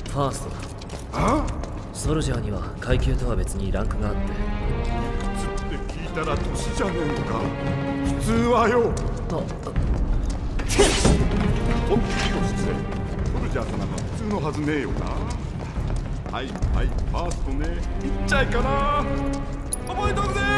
ファーストだ。 あ？ ソルジャーには階級とは別にランクがあって。 つって聞いたら年じゃねえのか。普通はよ。本当に失礼。ソルジャー様が普通のはずねえよな。はいはい、ファーストね。いっちゃいかな。覚えとくぜ。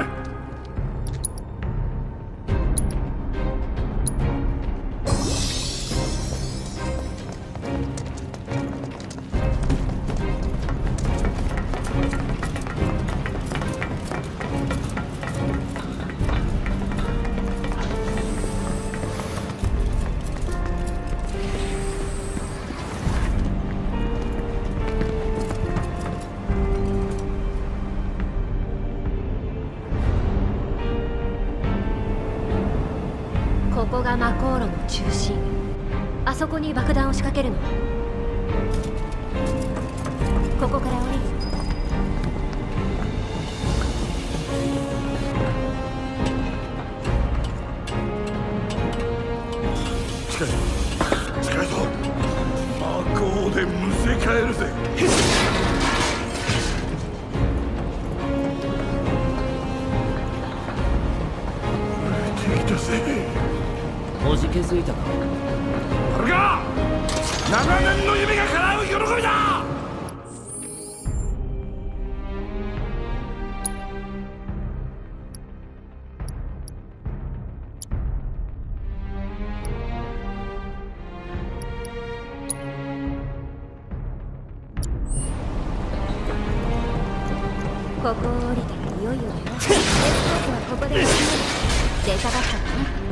ここが魔航路の中心。あそこに爆弾を仕掛けるの。ここから降りる。 近いぞ近いぞ。魔鋼でむせ返るぜ。敵だぜ。 おじけづいたか。 これが長年の夢が叶う喜びだ。 ここを降りたらいよいよだよ。エスコートはここで始める。出たかったかな。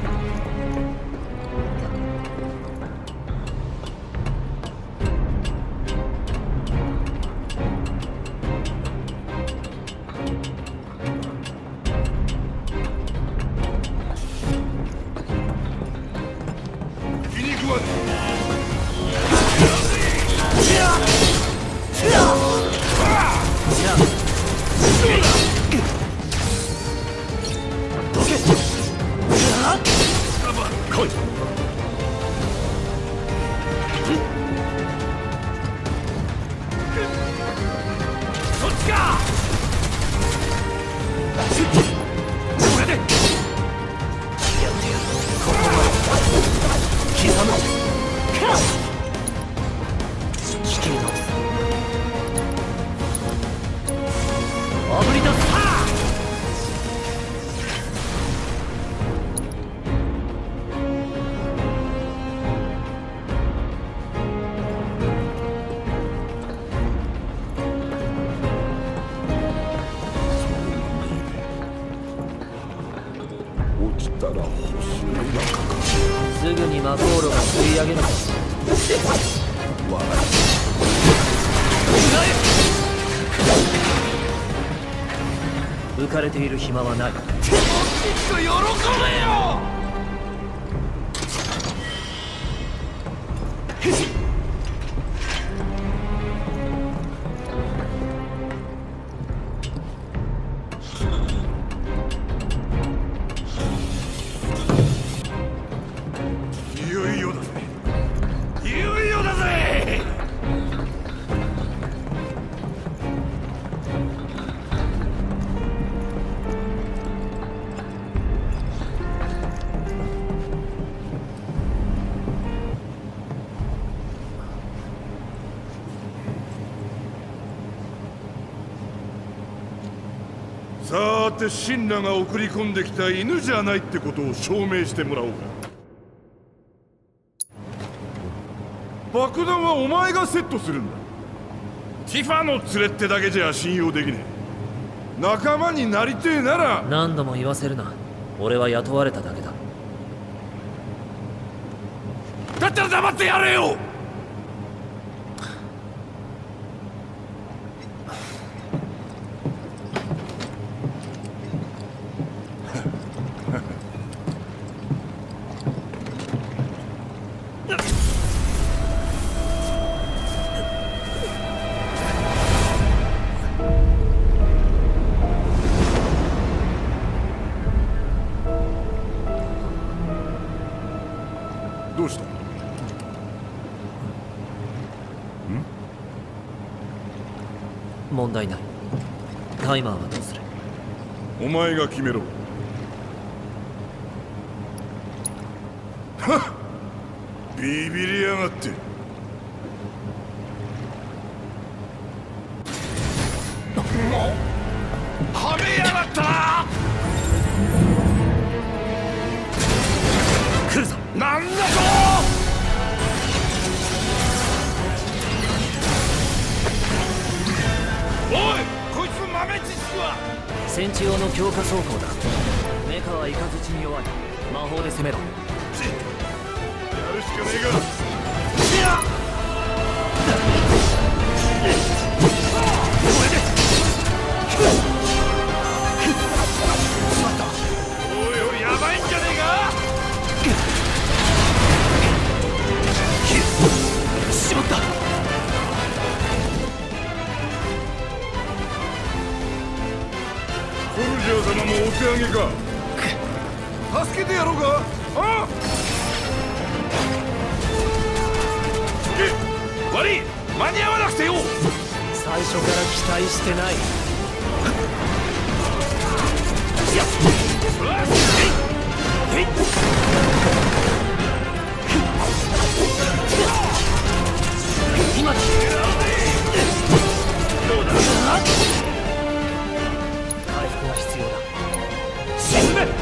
すぐに魔航路が吸い上げるか。浮かれている暇はない。 きっと喜べよ。いよいよだぜ。いよいよだぜ。さーて、神羅が送り込んできた犬じゃないってことを証明してもらおうか。爆弾はお前がセットするんだ。ティファの連れってだけじゃ信用できねえ。仲間になりてえなら。 何度も言わせるな。俺は雇われただけだ。 だったら黙ってやれよ。どうした？ 問題ない。タイマーはどうする？ お前が決めろ。はっ、ビビりやがって。はめやがったな。 来るぞ。 なんだと。おい、こいつの豆知識は。 戦地用の強化装甲だ。メカはイカズチに弱い。魔法で攻めろ。 やるしかねえが。おいおい、やばいんじゃねえか。 しまった。 ソルジャー様もお手上げか。助けてやろうか。ああ、悪い、間に合わなくてよ。 最初から期待してない。いや、今だ。どうだ。回復が必要だ。沈め。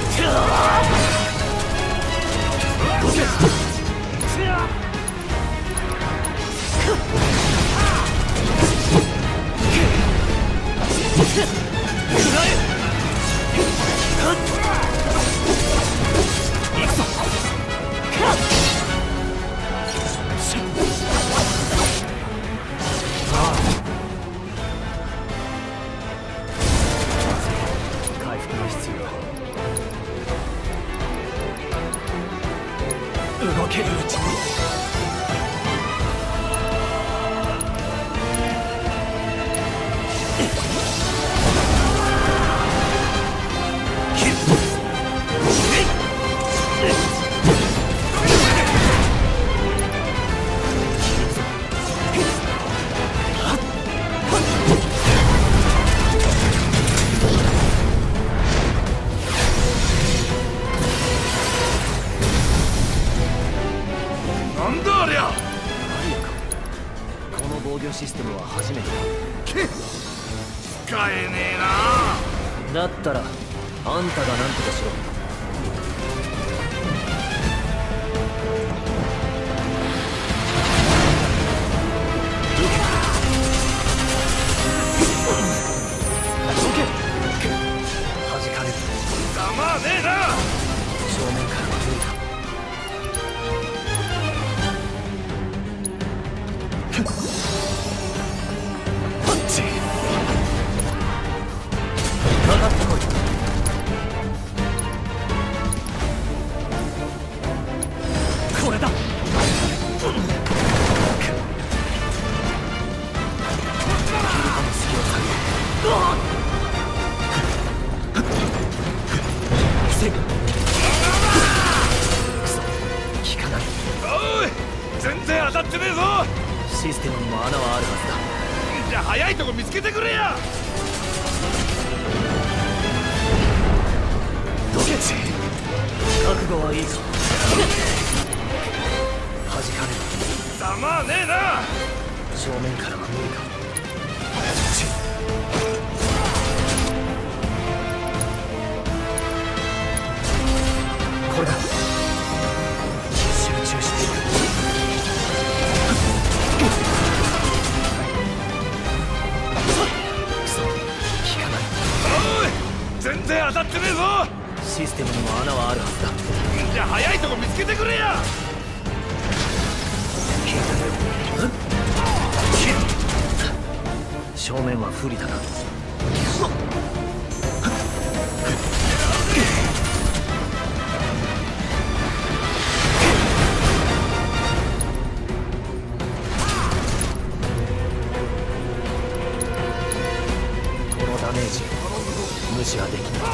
回復が必要だ。動けるうちに。 なんだありゃ。 この防御システムは初めて使えねえな。 だ。だったらあんたが何とかしろ。弾かれる。 ざまあねえな。 正面からは無理だ。パンチかかってこい。これだ。効かない。 おい、全然当たってねえぞ。 システムにも穴はあるはずだ。 じゃあ早いとこ見つけてくれや。 どけち。覚悟はいいか。弾かれる。 ざまあねえな。 正面からは無理か。これだ。集中している。クソ、効かない。 おい、全然当たってねえぞ。 システムにも穴はあるはずだ。 じゃあ早いとこ見つけてくれや。 正面は不利だな。このダメージ無視はできない。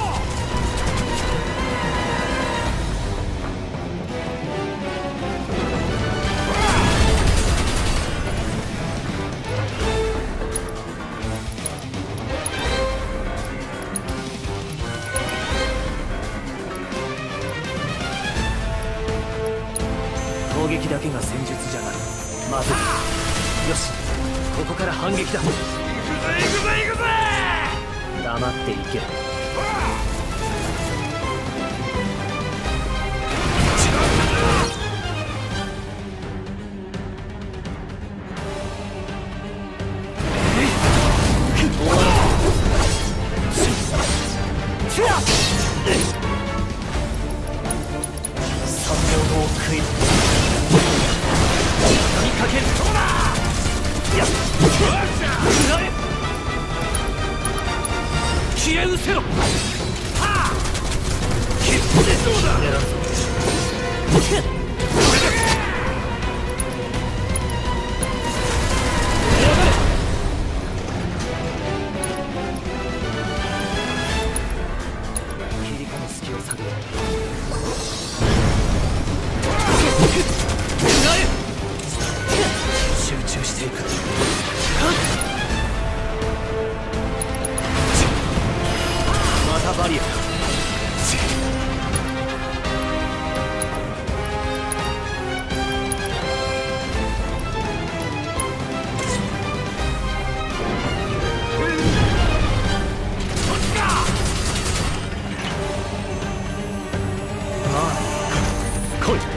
だけが戦術じゃない。まずい。よし、ここから反撃だ。行くぜ行くぜ行くぜ。黙って行け。消え失せろ。はあ、切ってどうだ。切り込む隙を探る。集中していく。またバリアだ。来い。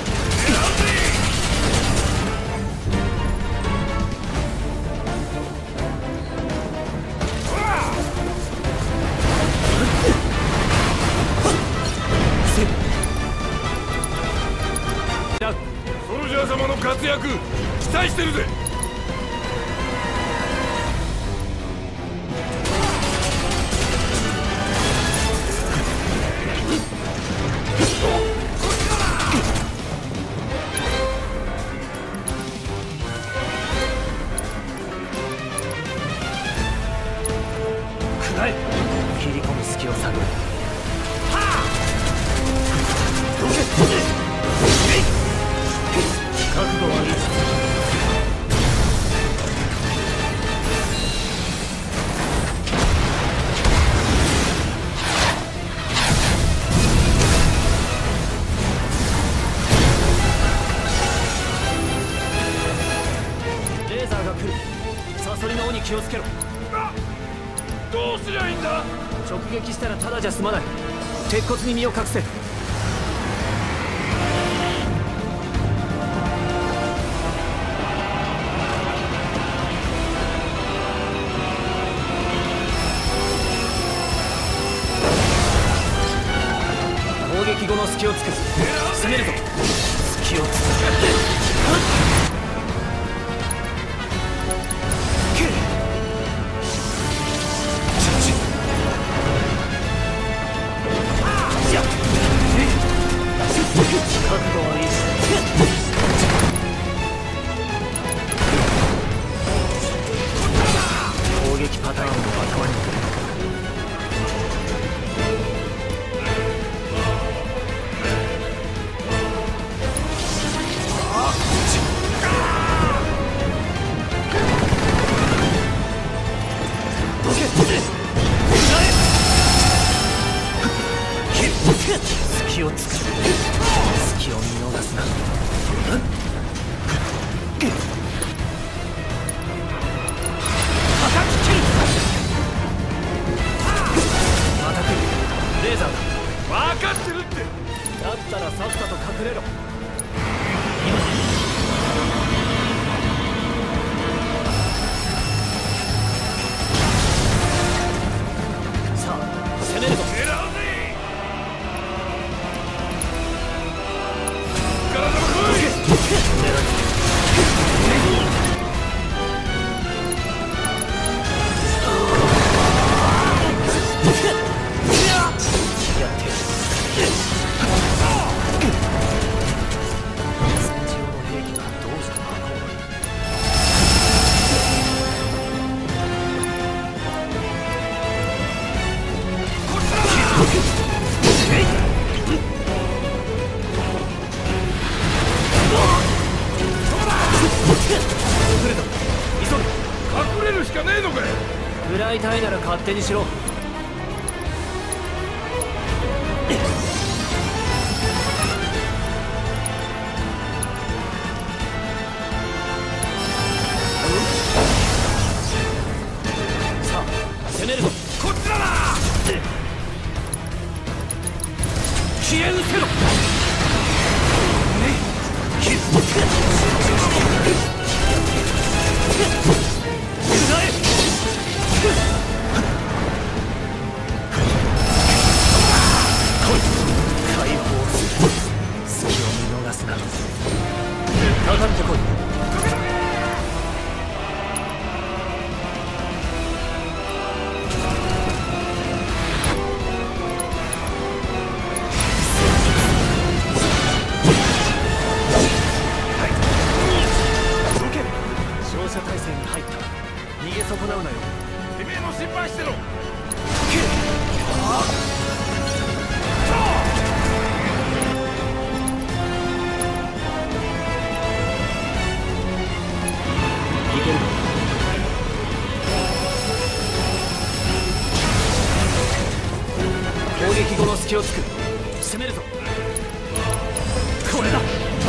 ソルジャー様の活躍期待してるぜ。 食らえ。切り込む隙を探る。覚悟はいい。レーザーが来る。サソリの尾に気をつけろ。 どうすりゃいいんだ。 直撃したらただじゃ済まない。鉄骨に身を隠せ。攻撃後の隙を突く。攻めるぞ。隙を突く。覚悟はいい。攻撃パターンを頭に入れる。隙をつく。隙を見逃すな。叩き切る。また来る。レーザーだ。 分かってるって。 だったらさっさと隠れろ。さあ攻めるぞ。 狙うぜ。隠れるしかねえのかよ。 食らいたいなら勝手にしろ。 ってこい。照射態勢に入った。逃げ損なうなよ。 てめえも心配してろ。 いけるか。攻撃後の隙を突く。攻めるぞ。これだ。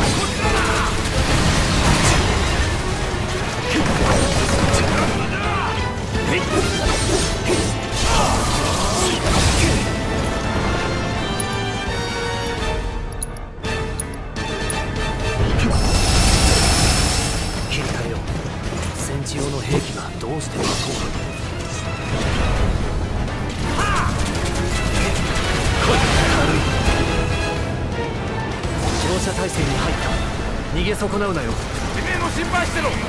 切り替えよう。戦地用の兵器がどうしてもこう。照射態勢に入った。逃げ損なうなよ。 てめえも心配してろ。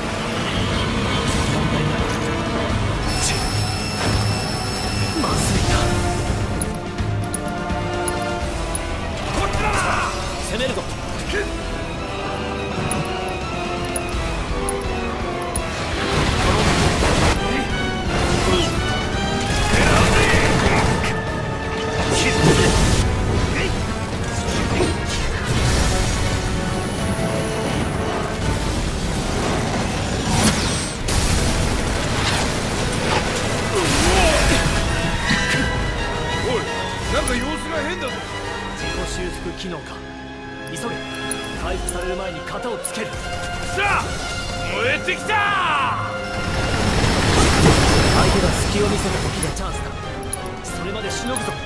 まずいな。 こっちだな。 攻めるぞ。 なんか様子が変だぞ。 自己修復機能か。急げ。回復される前に型をつける。 さあ燃えてきた。 相手が隙を見せた時がチャンスだ。それまでしのぐぞ。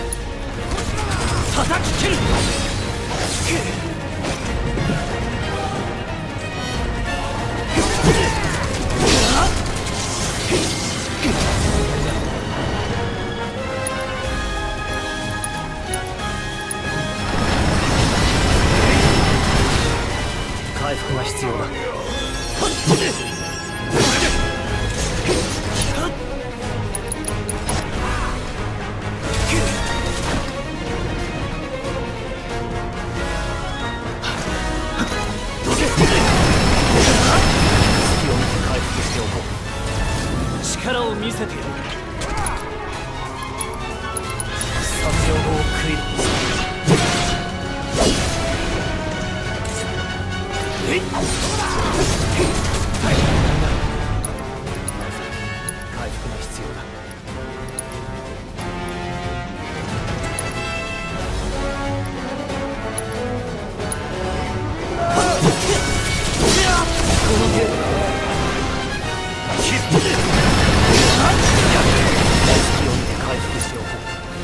叩き切る。回復が必要だ。隙を見て回復しておこう。力を見せてやる。3秒後を食いろ。回復が必要だ。この程度だ。隙を見て回復しておこう。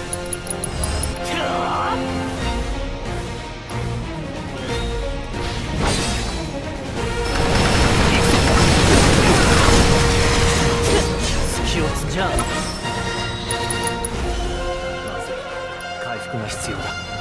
じゃあまずい。回復が必要だ。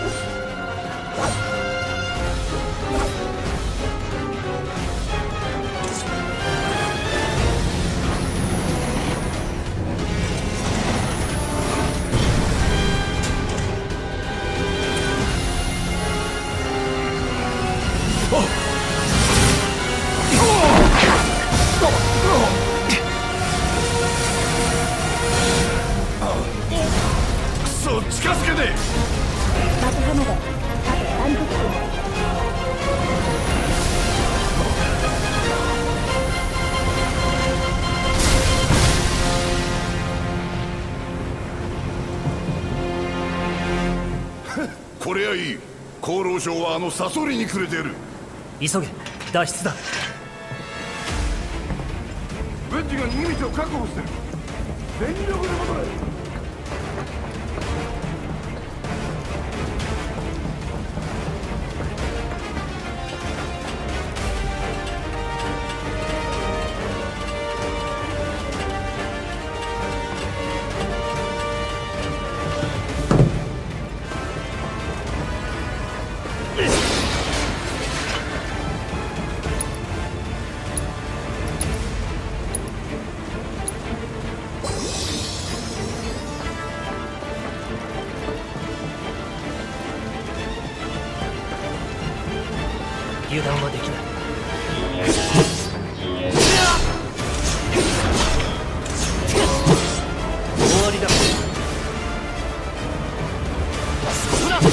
近づけねえ。 爆破まであと30分。 これはいい。厚労省はサソリにくれてる。 急げ。脱出だ。 ベンジが逃げ道を確保してる。全力で戻れ。 断はできない。終わりだ。そこだ。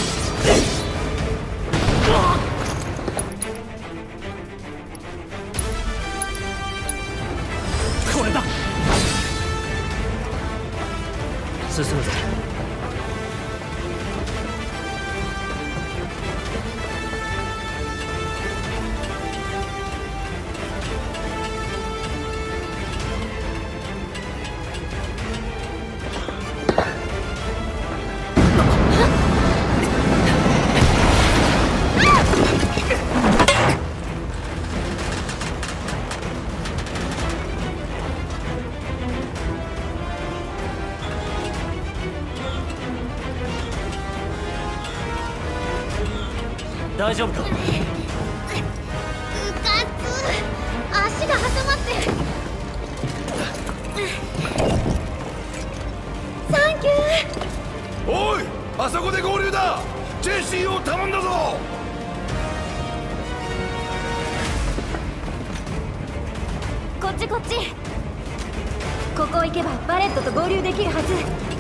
これだ。進むぞ。大丈夫か？ うかつ、足が挟まってる。サンキュー。 おい、あそこで合流だ。ジェシーを頼んだぞ。 こっちこっち。ここ行けばバレットと合流できるはず。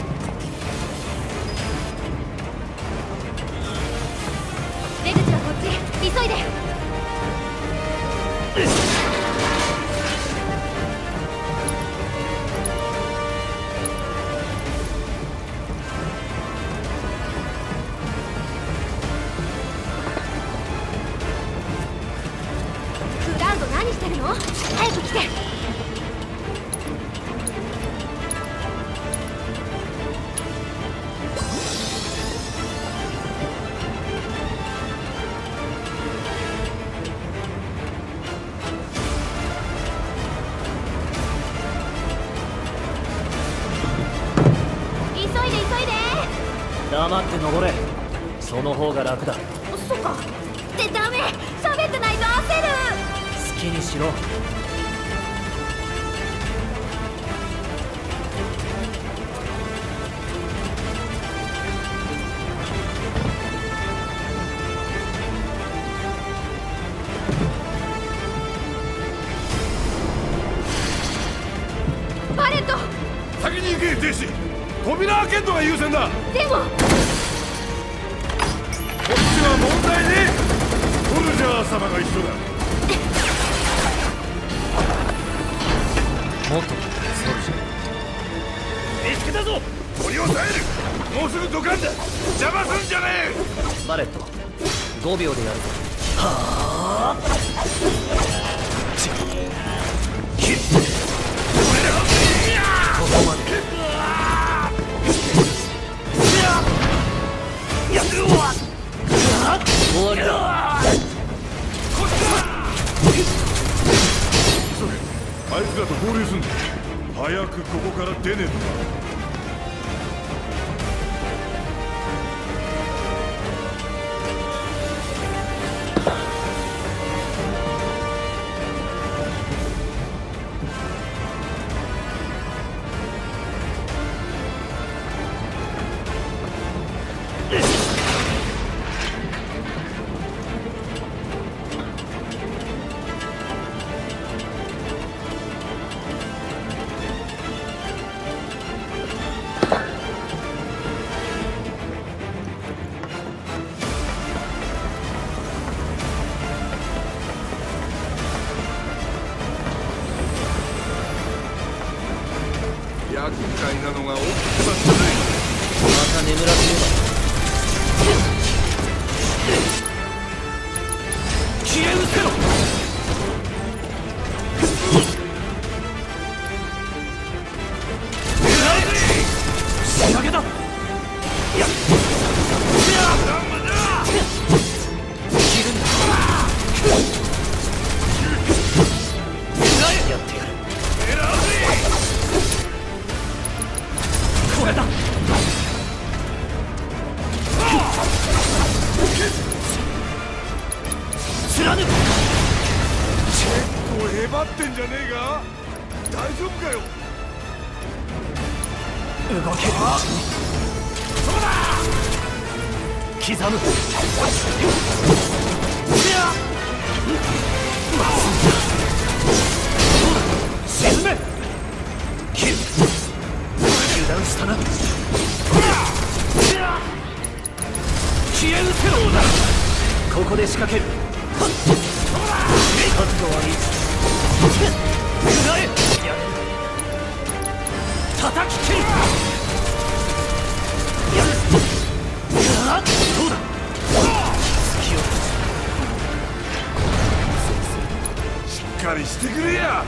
出口はこっち。急いで。クラウド何してるの？早く来て。 黙って登れ。その方が楽だ。 そっか。ってダメ。喋ってないと焦る。 好きにしろ。 バレット。 先に行け、ジェシー。扉開けんのが優先だ。 でもこっちは問題ね。トルジャー様が一緒だ。 もっとソルジャー。 見つけたぞ。取り押さえる。もうすぐドカンだ。邪魔すんじゃねえ。 バレット、5秒でやるぞ。はあ。ここまで。終わりだ。 あいつらと合流すんだ。早くここから出ねえとな。厄介なのが奥さんじゃない。 また眠らせれば。消え失せろ。仕掛けだ。やっ切るんだ。やってやる。これだ。貫く。 結構へばってんじゃねえか。大丈夫かよ。 動けるうちに。そうだ。刻む。 沈め切る油断したな消え失せろだここで仕掛ける覚悟はいい食らえ叩き切るそうだ隙をしっかりしてくれや。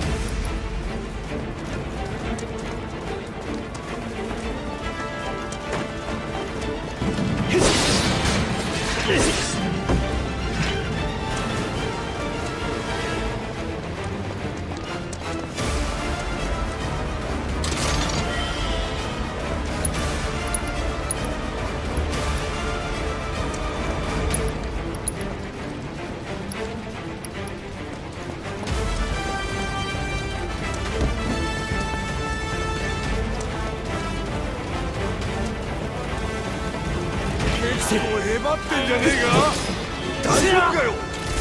結構へばってんじゃねえか。大丈夫かよ。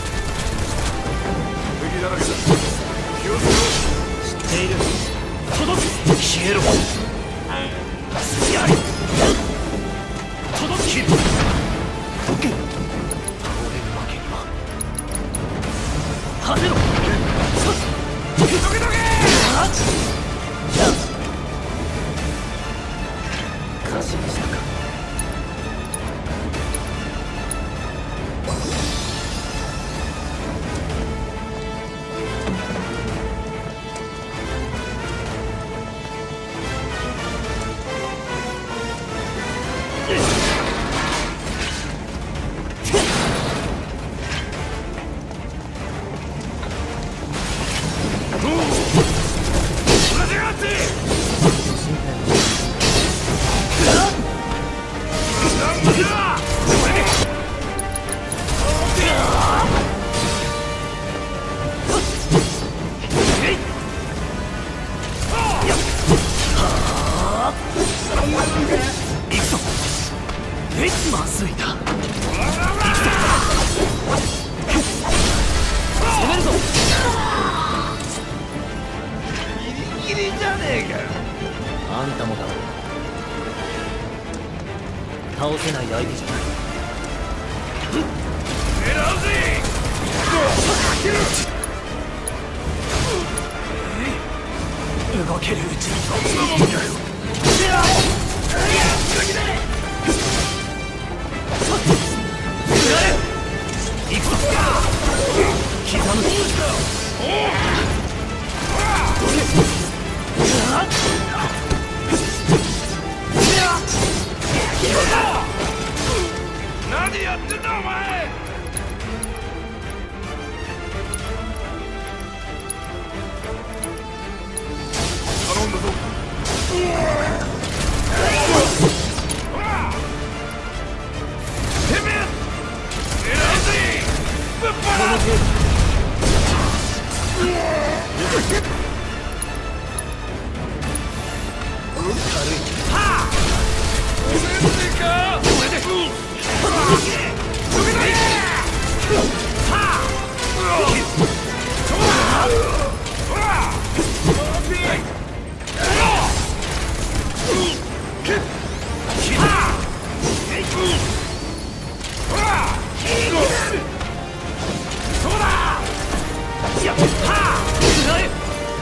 敵だらけだ。気をつけろ。 知っている届け消えろやれ届け倒れるわけにははぜろどけどけ過信したかまずいな攻めるぞギリギリじゃねえかあんたもだ倒せない相手じゃない狙うぜ動けるうちにそんなもんかよ行くぞ刻む何やってんだお前頼んだぞてめえ狙うぜぶっ放せ軽いはぁ全然か俺でそうだ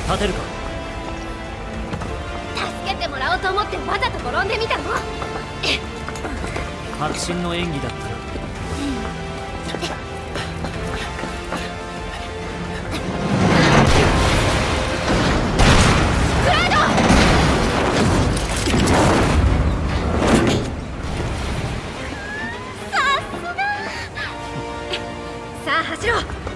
立てるか。 助けてもらおうと思ってわざと転んでみたの。 迫真の演技だったな。 さあ走ろう。